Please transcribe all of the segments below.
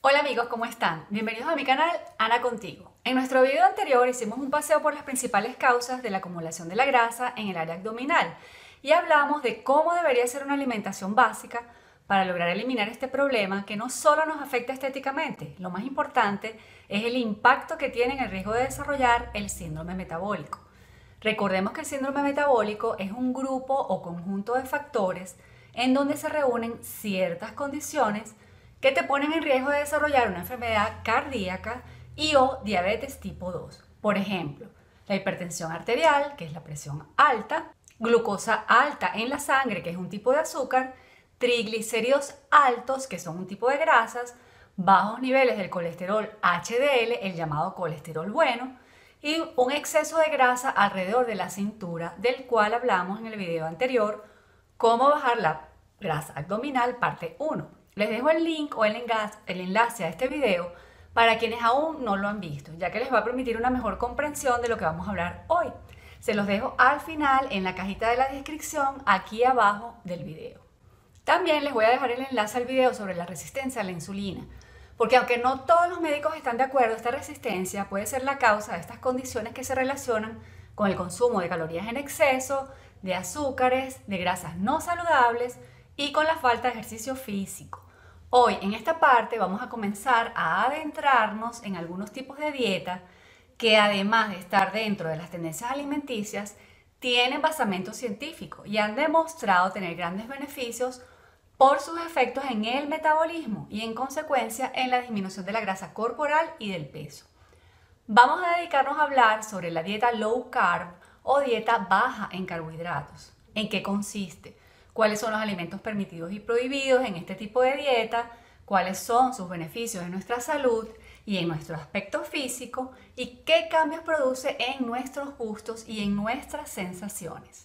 Hola amigos, ¿cómo están? Bienvenidos a mi canal Ana Contigo. En nuestro video anterior hicimos un paseo por las principales causas de la acumulación de la grasa en el área abdominal y hablamos de cómo debería ser una alimentación básica para lograr eliminar este problema que no solo nos afecta estéticamente, lo más importante es el impacto que tiene en el riesgo de desarrollar el síndrome metabólico. Recordemos que el síndrome metabólico es un grupo o conjunto de factores en donde se reúnen ciertas condiciones que te ponen en riesgo de desarrollar una enfermedad cardíaca y o diabetes tipo 2. Por ejemplo, la hipertensión arterial, que es la presión alta, glucosa alta en la sangre, que es un tipo de azúcar, triglicéridos altos, que son un tipo de grasas, bajos niveles del colesterol HDL, el llamado colesterol bueno, y un exceso de grasa alrededor de la cintura, del cual hablamos en el video anterior, cómo bajar la grasa abdominal, parte 1. Les dejo el link o el enlace a este video para quienes aún no lo han visto, ya que les va a permitir una mejor comprensión de lo que vamos a hablar hoy. Se los dejo al final en la cajita de la descripción aquí abajo del video. También les voy a dejar el enlace al video sobre la resistencia a la insulina, porque aunque no todos los médicos están de acuerdo, esta resistencia puede ser la causa de estas condiciones que se relacionan con el consumo de calorías en exceso, de azúcares, de grasas no saludables y con la falta de ejercicio físico. Hoy en esta parte vamos a comenzar a adentrarnos en algunos tipos de dieta que además de estar dentro de las tendencias alimenticias, tienen basamento científico y han demostrado tener grandes beneficios por sus efectos en el metabolismo y en consecuencia en la disminución de la grasa corporal y del peso. Vamos a dedicarnos a hablar sobre la dieta low carb o dieta baja en carbohidratos. ¿En qué consiste? ¿Cuáles son los alimentos permitidos y prohibidos en este tipo de dieta? ¿Cuáles son sus beneficios en nuestra salud y en nuestro aspecto físico? ¿Y qué cambios produce en nuestros gustos y en nuestras sensaciones?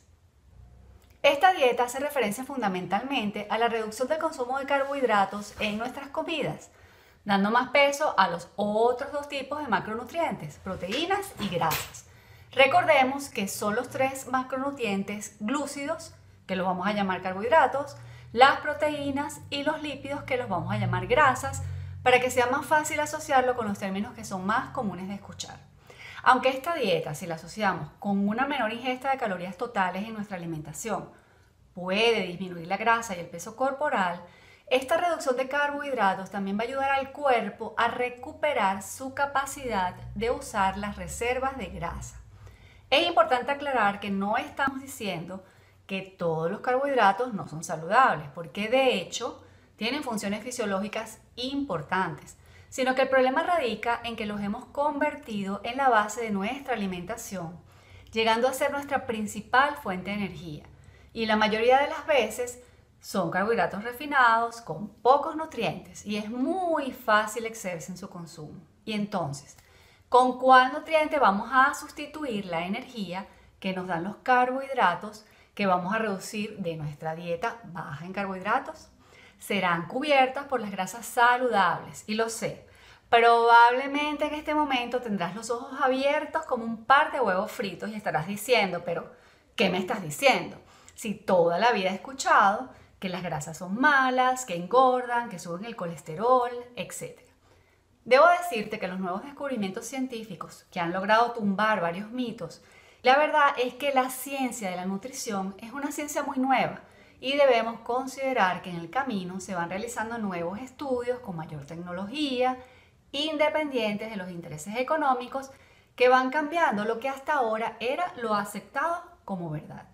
Esta dieta hace referencia fundamentalmente a la reducción del consumo de carbohidratos en nuestras comidas, dando más peso a los otros dos tipos de macronutrientes, proteínas y grasas. Recordemos que son los tres macronutrientes glúcidos, que los vamos a llamar carbohidratos, las proteínas y los lípidos, que los vamos a llamar grasas, para que sea más fácil asociarlo con los términos que son más comunes de escuchar. Aunque esta dieta, si la asociamos con una menor ingesta de calorías totales en nuestra alimentación, puede disminuir la grasa y el peso corporal, esta reducción de carbohidratos también va a ayudar al cuerpo a recuperar su capacidad de usar las reservas de grasa. Es importante aclarar que no estamos diciendo que todos los carbohidratos no son saludables, porque de hecho tienen funciones fisiológicas importantes, sino que el problema radica en que los hemos convertido en la base de nuestra alimentación, llegando a ser nuestra principal fuente de energía. Y la mayoría de las veces son carbohidratos refinados con pocos nutrientes y es muy fácil excederse en su consumo. Y entonces, ¿con cuál nutriente vamos a sustituir la energía que nos dan los carbohidratos que vamos a reducir de nuestra dieta baja en carbohidratos? Serán cubiertas por las grasas saludables, y lo sé, probablemente en este momento tendrás los ojos abiertos como un par de huevos fritos y estarás diciendo, pero ¿qué me estás diciendo? Si toda la vida he escuchado que las grasas son malas, que engordan, que suben el colesterol, etc. Debo decirte que los nuevos descubrimientos científicos que han logrado tumbar varios mitos, la verdad es que la ciencia de la nutrición es una ciencia muy nueva y debemos considerar que en el camino se van realizando nuevos estudios con mayor tecnología, independientes de los intereses económicos, que van cambiando lo que hasta ahora era lo aceptado como verdad.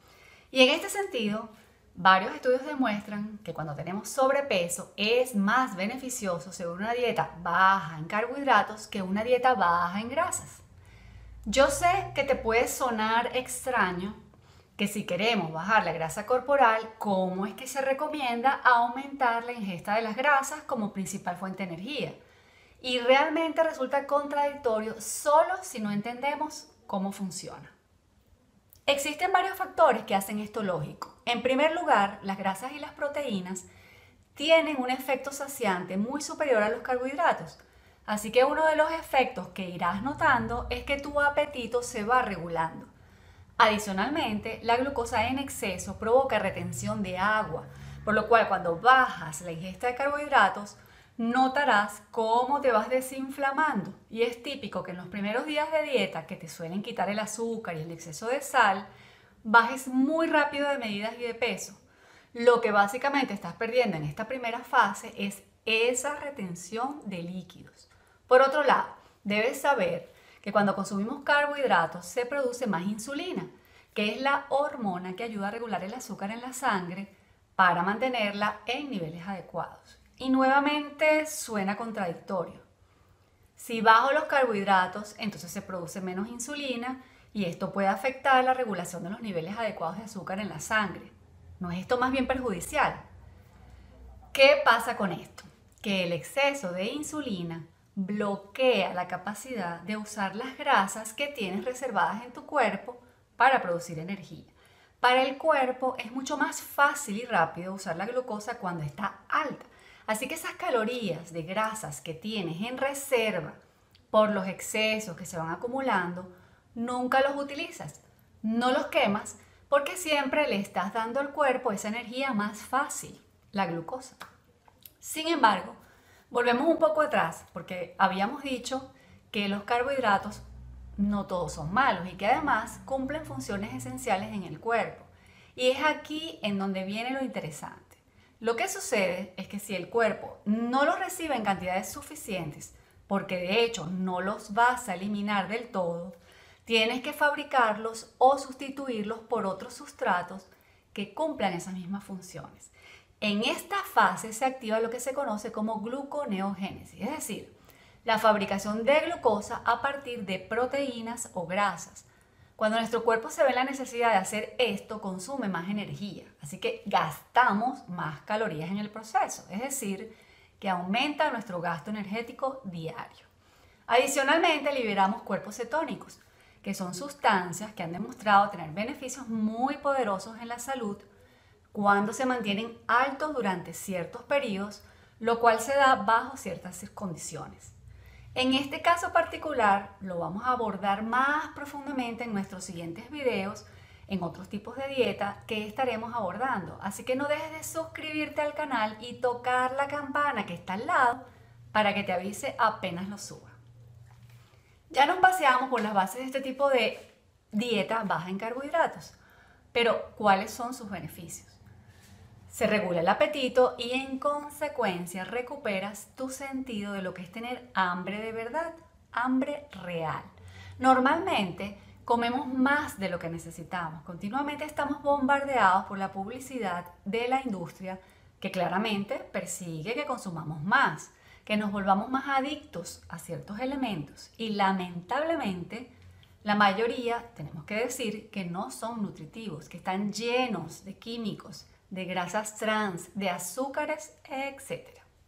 Y en este sentido, varios estudios demuestran que cuando tenemos sobrepeso es más beneficioso seguir una dieta baja en carbohidratos que una dieta baja en grasas. Yo sé que te puede sonar extraño que si queremos bajar la grasa corporal, ¿cómo es que se recomienda aumentar la ingesta de las grasas como principal fuente de energía? Y realmente resulta contradictorio solo si no entendemos cómo funciona. Existen varios factores que hacen esto lógico. En primer lugar, las grasas y las proteínas tienen un efecto saciante muy superior a los carbohidratos. Así que uno de los efectos que irás notando es que tu apetito se va regulando. Adicionalmente, la glucosa en exceso provoca retención de agua, por lo cual cuando bajas la ingesta de carbohidratos, notarás cómo te vas desinflamando. Y es típico que en los primeros días de dieta, que te suelen quitar el azúcar y el exceso de sal, bajes muy rápido de medidas y de peso. Lo que básicamente estás perdiendo en esta primera fase es esa retención de líquidos. Por otro lado, debes saber que cuando consumimos carbohidratos se produce más insulina, que es la hormona que ayuda a regular el azúcar en la sangre para mantenerla en niveles adecuados. Y nuevamente suena contradictorio. Si bajo los carbohidratos, entonces se produce menos insulina y esto puede afectar la regulación de los niveles adecuados de azúcar en la sangre. ¿No es esto más bien perjudicial? ¿Qué pasa con esto? Que el exceso de insulina bloquea la capacidad de usar las grasas que tienes reservadas en tu cuerpo para producir energía. Para el cuerpo es mucho más fácil y rápido usar la glucosa cuando está alta. Así que esas calorías de grasas que tienes en reserva por los excesos que se van acumulando, nunca los utilizas, no los quemas, porque siempre le estás dando al cuerpo esa energía más fácil, la glucosa. Sin embargo, volvemos un poco atrás, porque habíamos dicho que los carbohidratos no todos son malos y que además cumplen funciones esenciales en el cuerpo. Y es aquí en donde viene lo interesante. Lo que sucede es que si el cuerpo no los recibe en cantidades suficientes, porque de hecho no los vas a eliminar del todo, tienes que fabricarlos o sustituirlos por otros sustratos que cumplan esas mismas funciones. En esta fase se activa lo que se conoce como gluconeogénesis, es decir, la fabricación de glucosa a partir de proteínas o grasas. Cuando nuestro cuerpo se ve en la necesidad de hacer esto, consume más energía, así que gastamos más calorías en el proceso, es decir, que aumenta nuestro gasto energético diario. Adicionalmente, liberamos cuerpos cetónicos, que son sustancias que han demostrado tener beneficios muy poderosos en la salud cuando se mantienen altos durante ciertos periodos, lo cual se da bajo ciertas condiciones. En este caso particular lo vamos a abordar más profundamente en nuestros siguientes videos, en otros tipos de dieta que estaremos abordando. Así que no dejes de suscribirte al canal y tocar la campana que está al lado para que te avise apenas lo suba. Ya nos paseamos por las bases de este tipo de dieta baja en carbohidratos, pero ¿cuáles son sus beneficios? Se regula el apetito y en consecuencia recuperas tu sentido de lo que es tener hambre de verdad, hambre real. Normalmente comemos más de lo que necesitamos. Continuamente estamos bombardeados por la publicidad de la industria que claramente persigue que consumamos más, que nos volvamos más adictos a ciertos elementos y lamentablemente la mayoría, tenemos que decir, que no son nutritivos, que están llenos de químicos, de grasas trans, de azúcares, etc.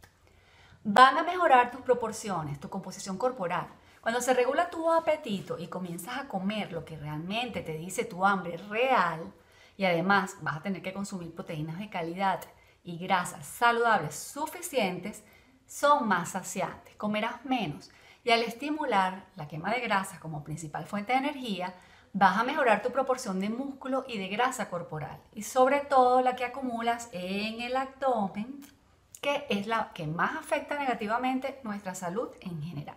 Van a mejorar tus proporciones, tu composición corporal. Cuando se regula tu apetito y comienzas a comer lo que realmente te dice tu hambre real, y además vas a tener que consumir proteínas de calidad y grasas saludables suficientes, son más saciantes, comerás menos y al estimular la quema de grasas como principal fuente de energía, vas a mejorar tu proporción de músculo y de grasa corporal y sobre todo la que acumulas en el abdomen, que es la que más afecta negativamente nuestra salud en general.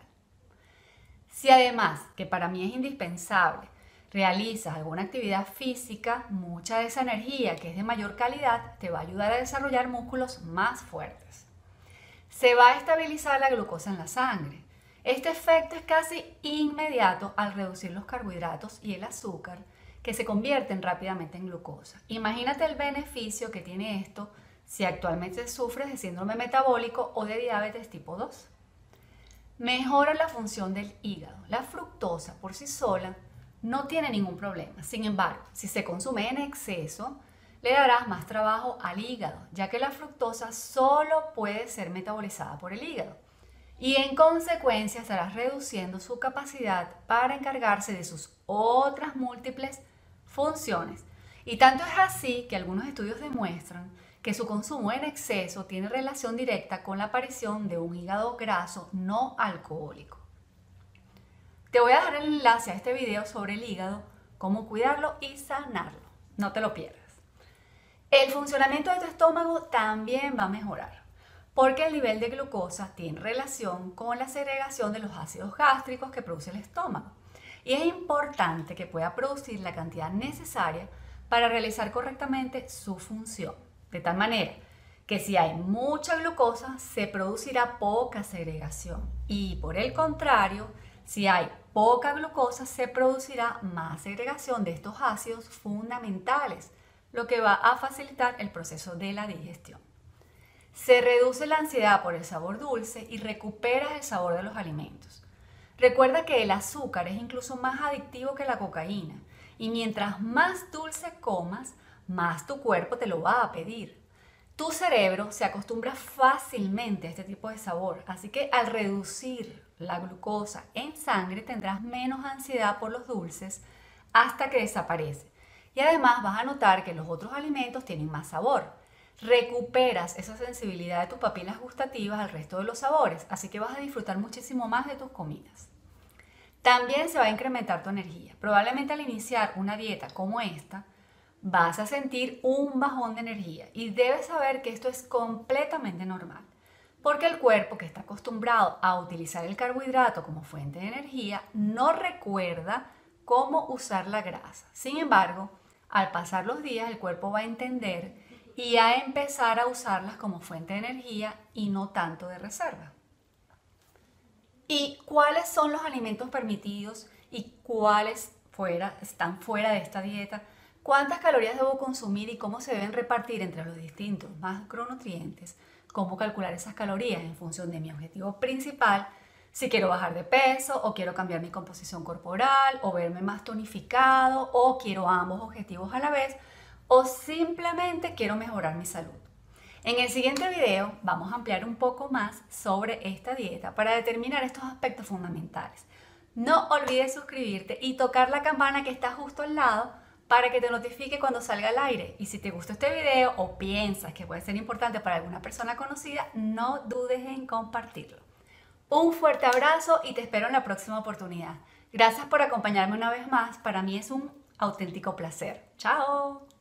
Si además, que para mí es indispensable, realizas alguna actividad física, mucha de esa energía que es de mayor calidad te va a ayudar a desarrollar músculos más fuertes. Se va a estabilizar la glucosa en la sangre. Este efecto es casi inmediato al reducir los carbohidratos y el azúcar que se convierten rápidamente en glucosa. Imagínate el beneficio que tiene esto si actualmente sufres de síndrome metabólico o de diabetes tipo 2. Mejora la función del hígado. La fructosa por sí sola no tiene ningún problema. Sin embargo, si se consume en exceso, le darás más trabajo al hígado, ya que la fructosa solo puede ser metabolizada por el hígado. Y en consecuencia estarás reduciendo su capacidad para encargarse de sus otras múltiples funciones. Y tanto es así que algunos estudios demuestran que su consumo en exceso tiene relación directa con la aparición de un hígado graso no alcohólico. Te voy a dejar el enlace a este video sobre el hígado, cómo cuidarlo y sanarlo. No te lo pierdas. El funcionamiento de tu estómago también va a mejorar. porque el nivel de glucosa tiene relación con la segregación de los ácidos gástricos que produce el estómago. Y es importante que pueda producir la cantidad necesaria para realizar correctamente su función. De tal manera que si hay mucha glucosa, se producirá poca segregación. Y por el contrario, si hay poca glucosa, se producirá más segregación de estos ácidos fundamentales, lo que va a facilitar el proceso de la digestión. Se reduce la ansiedad por el sabor dulce y recuperas el sabor de los alimentos. Recuerda que el azúcar es incluso más adictivo que la cocaína y mientras más dulce comas, más tu cuerpo te lo va a pedir. Tu cerebro se acostumbra fácilmente a este tipo de sabor, así que al reducir la glucosa en sangre tendrás menos ansiedad por los dulces hasta que desaparece. Y además vas a notar que los otros alimentos tienen más sabor. Recuperas esa sensibilidad de tus papilas gustativas al resto de los sabores, así que vas a disfrutar muchísimo más de tus comidas. También se va a incrementar tu energía. Probablemente al iniciar una dieta como esta, vas a sentir un bajón de energía y debes saber que esto es completamente normal, porque el cuerpo, que está acostumbrado a utilizar el carbohidrato como fuente de energía, no recuerda cómo usar la grasa. Sin embargo, al pasar los días, el cuerpo va a entender y a empezar a usarlas como fuente de energía y no tanto de reserva. ¿Y cuáles son los alimentos permitidos y cuáles están fuera de esta dieta? ¿Cuántas calorías debo consumir y cómo se deben repartir entre los distintos macronutrientes? ¿Cómo calcular esas calorías en función de mi objetivo principal? Si quiero bajar de peso o quiero cambiar mi composición corporal o verme más tonificado o quiero ambos objetivos a la vez o simplemente quiero mejorar mi salud. En el siguiente video vamos a ampliar un poco más sobre esta dieta para determinar estos aspectos fundamentales. No olvides suscribirte y tocar la campana que está justo al lado para que te notifique cuando salga al aire. Y si te gustó este video o piensas que puede ser importante para alguna persona conocida, no dudes en compartirlo. Un fuerte abrazo y te espero en la próxima oportunidad. Gracias por acompañarme una vez más. Para mí es un auténtico placer. ¡Chao!